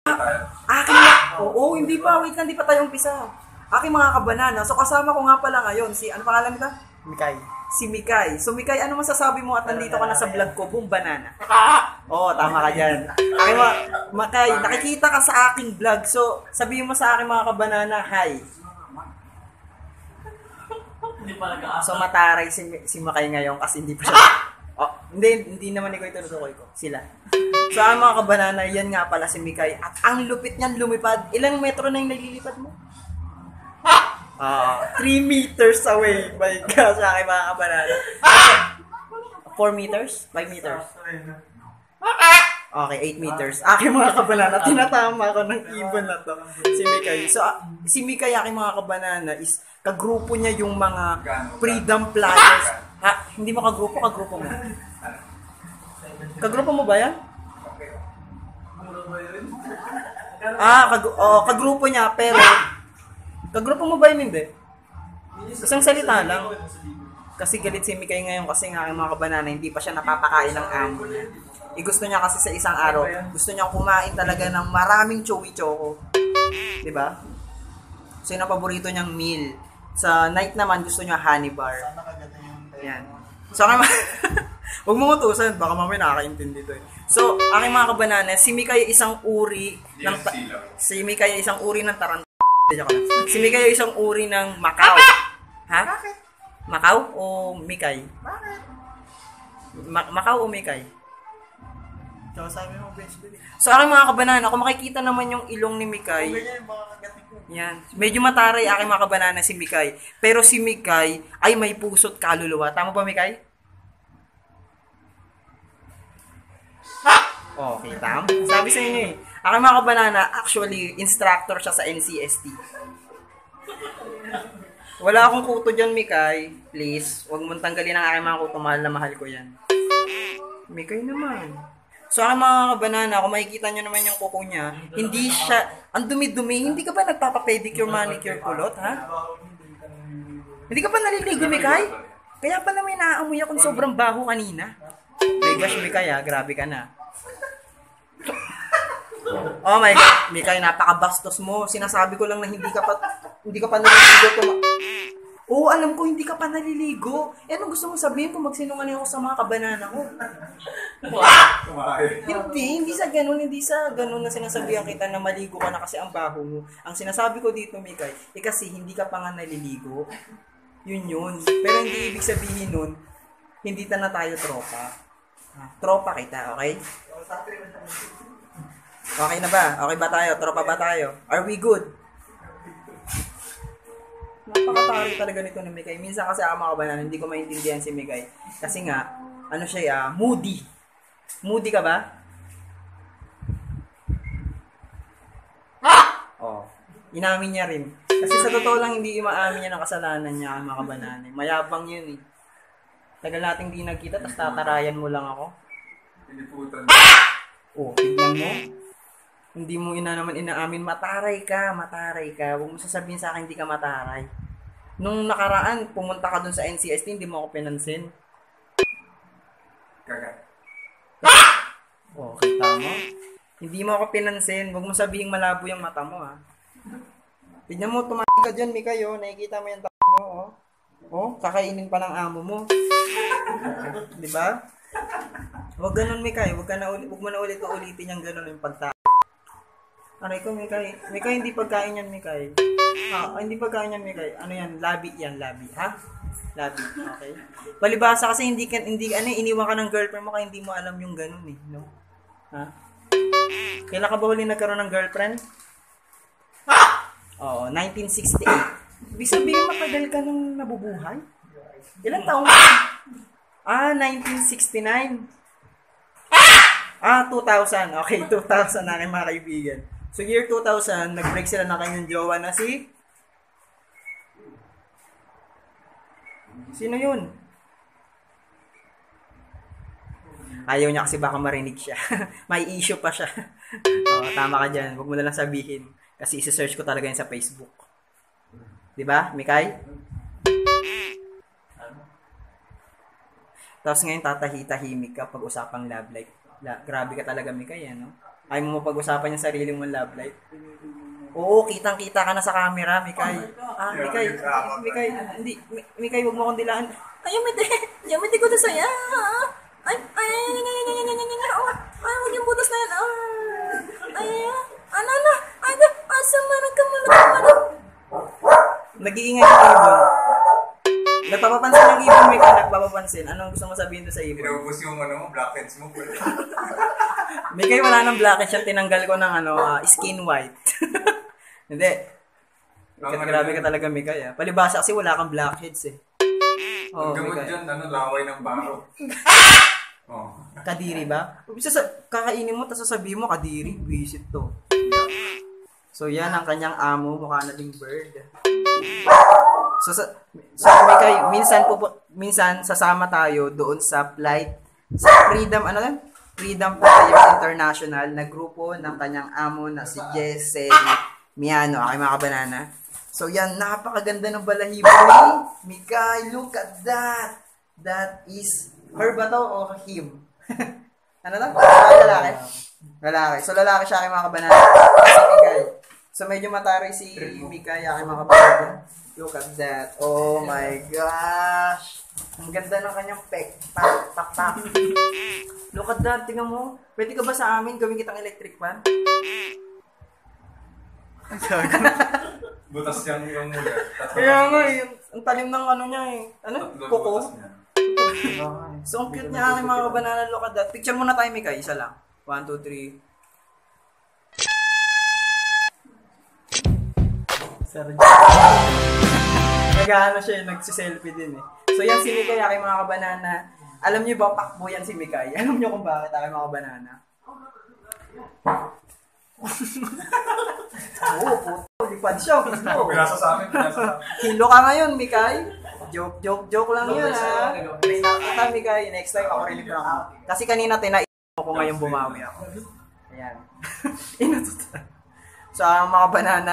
Aking oo, hindi pa. Wait lang, hindi pa tayo umpisa. Aking mga kabanana. So, kasama ko nga pala ngayon si, ano pangalan ka? Mikay. Si Mikay. So, Mikay, ano masasabi mo at nandito ka na sa vlog ko, Boom Banana? Oo, tama ka dyan. Aking Mikay, nakikita ka sa aking vlog. So, sabihin mo sa aking mga kabanana, hi. So, mataray si Mikay ngayon kasi hindi pa siya... Oh, hindi naman ikaw itutukoy ko. Sila. So, ang mga kabanana, yan nga pala si Mikay. At ang lupit niyan lumipad. Ilang metro na yung nililipad mo? 3 meters away. My God, sa aking mga kabanana. 4 meters? 5 meters? Okay, 8 meters. Aking mga kabanana, tinatama ko ng ibon na to. Si Mikay. So, si Mikay, aking mga kabanana, is kagrupo niya yung mga freedom flyers. Ha? Hindi mo kagrupo mo. Kagrupo mo ba yan? Kagrupo niya, pero kagrupo mo ba yun? Hindi. Isang salita lang. Kasi galit si Mikay ngayon kasi nga ang mga kabanana, hindi pa siya napapakain ng amo niya. Gusto niya kasi sa isang araw, gusto niya kumain talaga ng maraming chewy choco. Diba? So yun ang paborito niyang meal. Sa night naman, gusto niya honey bar. Yan. So, huwag mo utusan, baka mamaya nakakaintindi to eh. So, aking mga kabanana, si Mikay isang uri ng si Mikay isang uri ng tarantula. Si Mikay isang uri ng Macau. Ha? Bakit? Macau o Mikay? Bakit? Macau o Mikay? So, sabi mo, basically. So, aking mga kabanana, kung makikita naman yung ilong ni Mikay, Ganyan yung mga kagating ko. yan. Medyo mataray aking mga kabanana si Mikay. Pero si Mikay ay may puso't kaluluwa. Tama ba, Mikay? Okay, tama. Sabi sa inyo eh. Aking mga kabanana, actually, instructor siya sa NCST. Wala akong kuto dyan, Mikay. Please, huwag mong tanggalin ang aking mga kuto. Mahal na mahal ko yan. Mikay naman. So, ang mga kabanana, kung makikita nyo naman yung kuko niya, hindi siya, ang dumi-dumi, hindi ka ba nagpapa-pedicure, manicure, kulot, ha? Hindi ka pa naliligo, Mikay? Kaya pala may naaamoy akong sobrang baho kanina. My gosh, Mikay, ha? Grabe ka na. Oh my God, Mikay, napakabastos mo. Sinasabi ko lang na hindi ka pa naliligo. Oo, alam ko hindi ka pa naliligo. Anong gusto mong sabihin kung magsinungaling ako sa mga kabanana ko? Hindi sa ganun na sinasabihan kita na maligo ka na kasi ang baho mo. Ang sinasabi ko dito, Mikay, kasi hindi ka pa nga naliligo. Yun. Pero hindi ibig sabihin nun, hindi na tayo tropa. Tropa kita, okay? Okay na ba? Okay ba tayo? Tropa ba tayo? Are we good? Napakatari talaga nito ni Mikay. Minsan kasi ako mga kabanana, hindi ko maintindihan si Mikay. Kasi nga, ano siya, moody. Moody ka ba? Oh, inamin niya rin. Kasi sa totoo lang, hindi maamin niya ng kasalanan niya, mga kabanana. Mayabang yun eh. Tagal nating di nagkita, tapos tatarayan mo lang ako. Oh, tignan mo. Hindi mo naman inaamin, mataray ka. Huwag mo sasabihin sa akin, hindi ka mataray. Nung nakaraan, pumunta ka dun sa NCST, hindi mo ako pinansin. Oh, kita mo? Hindi mo ako pinansin. Huwag mo sabihin malabo yung mata mo, ha. Tignan mo, tumating ka dyan, Mikay, oh. Nakikita mo yung mo, oh. Oh, kakainin pa ng amo mo. Diba? Huwag ganun, Mikay. Huwag mo na ulitin yung ganun yung pagta. Aray ko, Mikay. Mikay, hindi pagkain yan, Mikay. Hindi pagkain yan, Mikay. Ano yan? Labi yan, labi. Ha? Labi. Okay. Palibasa kasi iniwan ka ng girlfriend mo kaya hindi mo alam yung ganun eh. No? Ha? Kailan ka ba huli nagkaroon ng girlfriend? Oo, 1968. Ibig sabihin matagal ka nung nabubuhay? Ilang taong ka? 1969. 2000. Okay, 2000 na kayo mga kaibigan. So, year 2000, nag-break sila na kanyang jowa na si... Sino yun? Ayaw niya kasi baka marinig siya. May issue pa siya. Tama ka dyan. Huwag mo na lang sabihin. Kasi isi-search ko talaga yun sa Facebook. Diba, Mikay? Tapos ngayon, tatahi-tahimik ka pag usapang love life. Grabe ka talaga, Mikay, ano? Ayaw mo mapag-usapan yung sarili mong love life. Oo, kitang-kita ka na sa camera, Mikay. Mikay, hindi, Mikay, huwag mo akong dilaan. Ay, yamite ko na saya. Ay, huwag yung butas na yan. Asamaran ka mo. Nag-iingay yung ibon. Nagpapapansin ng ibon, Mikay, nagpapapansin. Anong gusto mo sabihin doon sa ibon? Inaubos yung blackheads mo. Mikay, wala nang blackheads yan. Tinanggal ko ng skin white. Hindi. Grabe ka talaga, Mikay. Palibasa kasi wala kang blackheads eh. Ang gamot dyan, laway ng baro. Kadiri ba? Kakainin mo, tapos sasabihin mo, kadiri. Visit to. So, yan ang kanyang amo. Mukha na ding bird. So Mikay, minsan sasama tayo doon sa flight sa Freedom, Freedom Players International na grupo ng kanyang amo na si Jesse Miano, aking mga kabanana. So yan, napakaganda ng balahibo ni Mikay. Look at that. That is her ba to o him? Ano to? Lalaki. Lalaki. So lalaki siya aking mga kabanana. Si Mikay. So medyo mataray si Mikay aking mga kabanana. Look at that. Oh my gosh. Ang ganda ng kanyang pek. Pak. Look at that. Tingnan mo. Pwede ka ba sa amin gawin kitang electric fan? Butas yung mula. Kaya nga ang talim ng niya eh. Kuko? So ang cute niya aking mga kabanana. Look at that. Picture muna tayo, Mikay. Isa lang. 1, 2, 3. Nag-ano siya, nagsiselfie din eh. So yan si Mikay, aking mga kabanana. Alam niyo ba, pakbo yan si Mikay? Alam niyo kung bakit aking mga kabanana? Oo, puto. Lipad siya. Pinasa sa amin. Hilo ka ngayon, Mikay. Joke lang yun ha. May nakita, Mikay. Next time ako rin ako. Kasi kanina tinaiin ko ngayon bumawi ako. Ayan. Inututan. So, ang mga banana,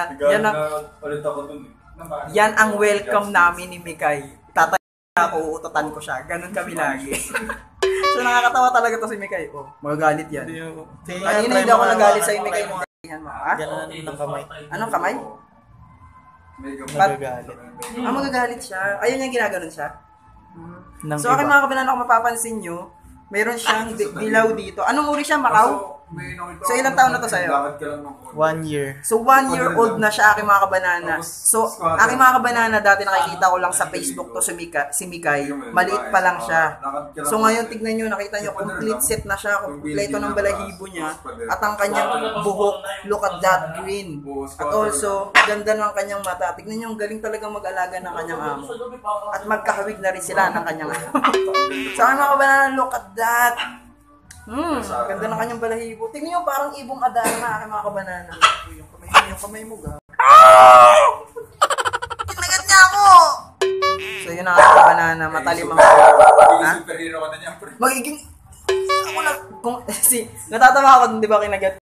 yan ang welcome namin ni Mikay. Tatay ako, uututan ko siya. Ganun kami lagi. So, nakakatawa talaga to si Mikay. Oh, magagalit yan. Kanina hindi ako nagalit sa Mikay. Ganun ng kamay. Anong kamay? Magagalit. Magagalit siya. Ayun yung ginaganon siya. So, aking mga kabanana, kung mapapansin nyo, mayroon siyang dilaw dito. Anong uri siya? Macau? So, ilang taon na to sa'yo? 1 year. So, 1 year old na siya, aking mga kabanana. So, aking mga kabanana, dati nakikita ko lang sa Facebook to si Mikay. Maliit pa lang siya. So, ngayon, tignan nyo, nakita nyo, complete set na siya. Kompleto ng balahibo niya. At ang kanyang buhok, look at that, green. At also, ganda ng kanyang mata. Tignan nyo, galing talagang mag-alaga ng kanyang amo. At magkahawig na rin sila ng kanyang amo. So, aking mga kabanana, look at that. Ganda ng kanyang balahibo. Tingnan nyo, parang ibong Adana, aking mga kabanana. Yung kamay mo ga. Kinagat niya ako! So, yun ang aking kabanana, matalim ang Superhero ka na niya. magiging... Ako na... Natatawa ako, di ba, kinagat